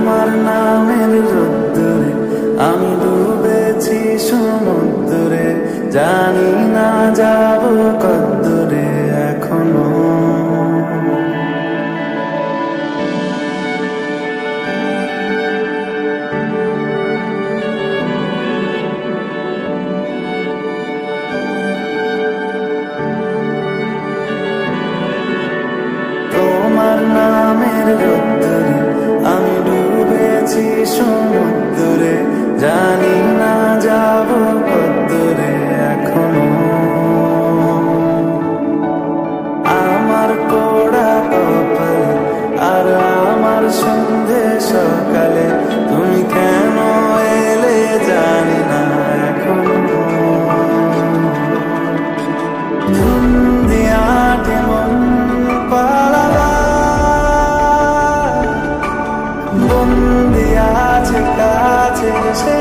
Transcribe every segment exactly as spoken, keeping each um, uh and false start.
তোমার নামের রোদ্দুরে আমি ডুবেছি সমুদ্রে, জানি না যাব কদ্দুরে এখনো। তোমার নামের রোদ্দুরে আমি ডুবেছি সমুদ্রে, জানি না যাব কদ্দুরে এখনো। আমার পোড়া কপালে আর আমার সন্ধে সকালে তুমি কেন এলে জানি না এখনো। ধুন্দিয়াটে মন পালাবা বন্দি আছে কাছে সে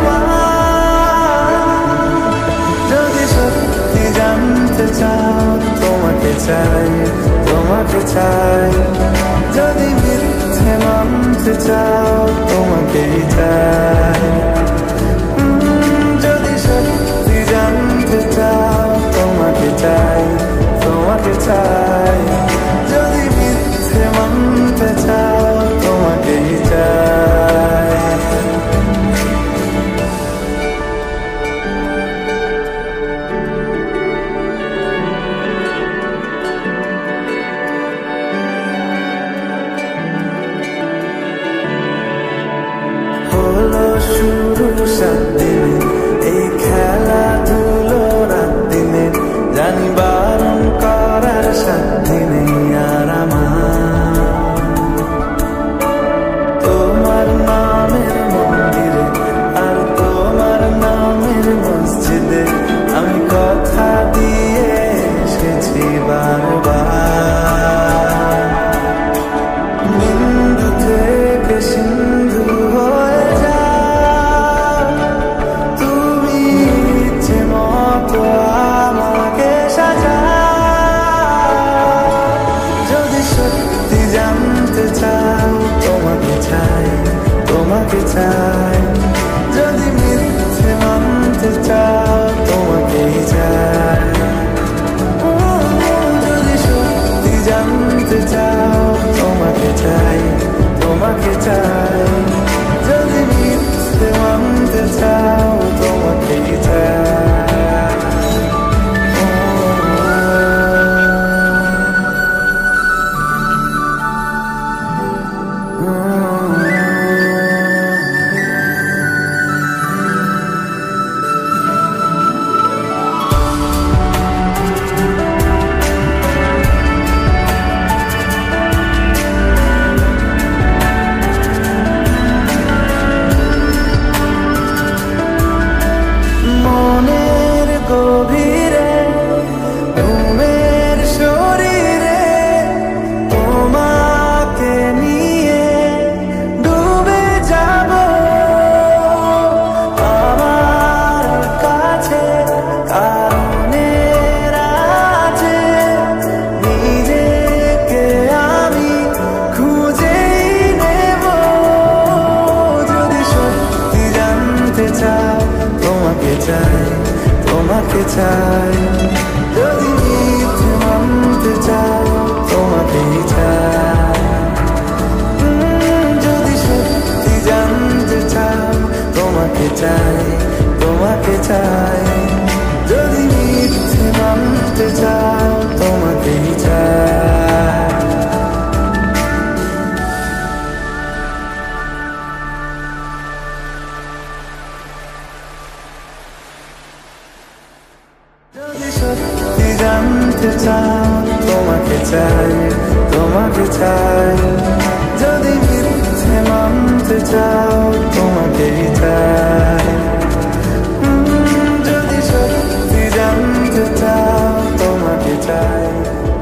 তোমার। যদি সত্যি জানতে চাও তোমাকে চাই, তোমাকে চাই। যদি মিথ্যে মানতে চাও তোমাকেই চাই। যদি সত্যি জানতে চাও তোমাকে চাই, তোমাকে চাই। যদি মিথ্যে মানতে চাও তোমাকেই চাই। হলো শুরু সাত দিনে এই খেলাধুলো রাত দিনে, জানি বারণ করার সাত দিনে আর আমার। তোমার নামের মন্দিরে আর তোমার নামের মসজিদে আমি কথা দিয়ে এসেছি বারবার। বিন্দু থেকে সিন্ধু হয়ে যাও তুমি, ইচ্ছে মতো আমাকে সাজাও। যদি সত্যি জানতে চাও তোমাকে চাই, তোমাকে চাই। যদি মিথ্যে মানতে চাও তোমাকেই চাই। যদি সত্যি জানতে চাও তোমাকে চাই, তোমাকে চাই। যদি মিথ্যে মানতে চাও তোমাকেই চাই। মনের গভীরে ঘুমের শরীরে তোমাকে নিয়ে ডুবে যাব। আমার কাছে কারণের আছে, নিজেকে আমি খুঁজেই নেব। যদি সত্যি জানতে চাও তোমাকে চাই, তোমাকে চাই। যদি মিথ্যে মানতে চাও তোমাকেই চাই। যদি সত্যি জানতে চাও তোমাকে চাই, তোমাকে চাই। যদি মিথ্যে মানতে চাও তোমাকেই চাই। যদি সত্যি জানতে চাও তোমাকে চাই, তোমাকে চাই। যদি মিথ্যে মানতে চাও তোমাকেই চাই। যদি সত্যি জানতে চাও তোমাকে চাই।